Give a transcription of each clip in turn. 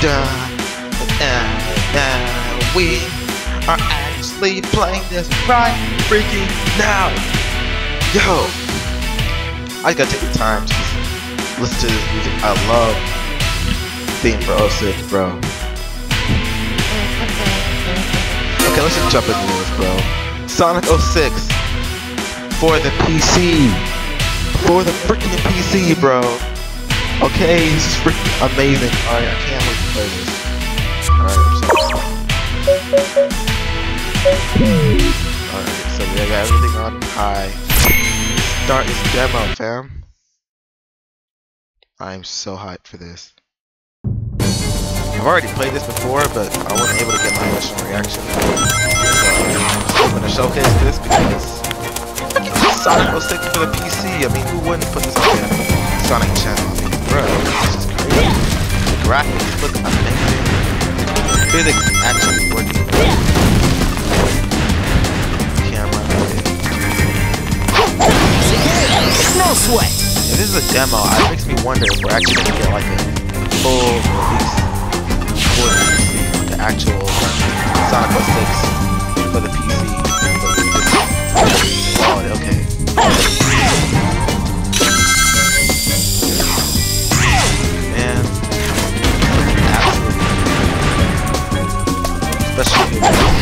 done. And we are actually playing this right freaking now. Yo, I gotta take the time to just listen to this music. I love the theme for 06, bro. Okay, let's just jump into this, bro. Sonic 06 for the PC. For the freaking PC, bro. Okay, this is freaking amazing. Alright, I can't wait to play this. Alright, so we got everything on high. Start this demo, fam. I'm so hyped for this. I've already played this before, but I wasn't able to get my initial reaction. So I'm gonna showcase this because Sonic 06 for the PC. I mean, who wouldn't put this on their Sonic channel? I mean, bro, this is crazy. The graphics look amazing. The physics actually working. Camera. No sweat. If this is a demo, it makes me wonder if we're actually gonna get like a full release for the PC, the actual Sonic 06 for the PC. Quality, okay. Man, absolutely. Especially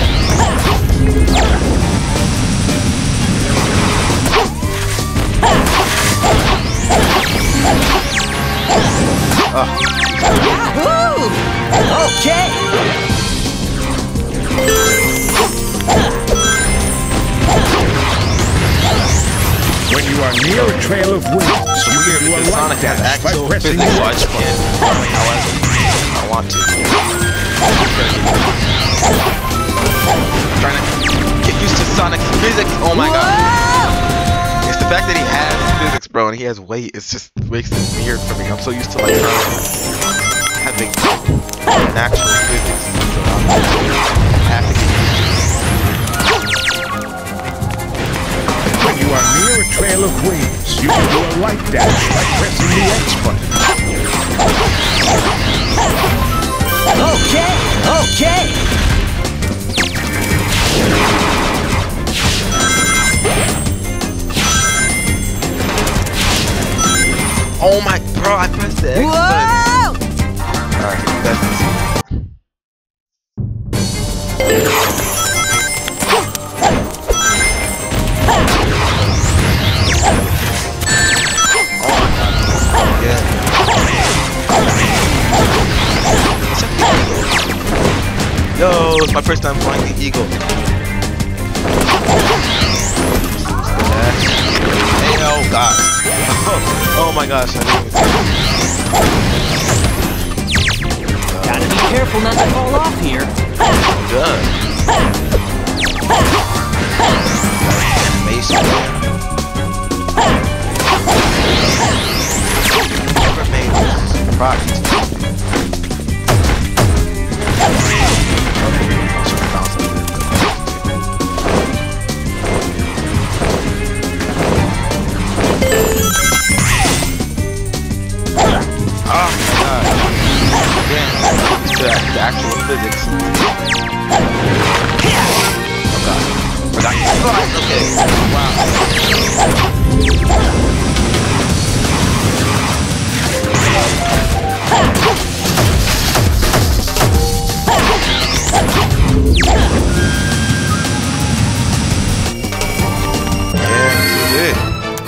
Yahoo! Okay. When you are near a trail of winds, you can do a light dash by pressing the X button. However, I want to. Trying to get used to Sonic's physics. Oh my god. It's the fact that he has physics, bro, and he has weight. It's just makes it weird for me. I'm so used to like having natural physics. So I have to get used to it. When you are near a trail of winds, you can do a light dash by pressing the X button. Okay. Okay. Oh my, bro! I pressed the X button. Alright, that's this one. Yo, it's my first time flying the Eagle. Hey, oh god. Oh my gosh, I didn't even see it. Gotta be careful not to fall off here. Good. Animation. Never made this product. The actual physics. Oh god. Forgot you flies. Okay. Wow. Yeah, this is it.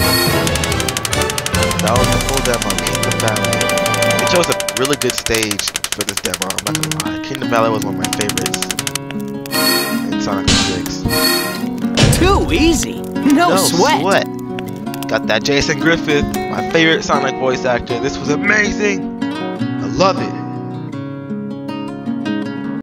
That was the full demo, Kingdom Valley. It chose a really good stage for this demo, I'm not gonna lie. Kingdom Valley was one of my favorites in Sonic 06. Too easy. No sweat. Got that Jason Griffith, my favorite Sonic voice actor. This was amazing. I love it.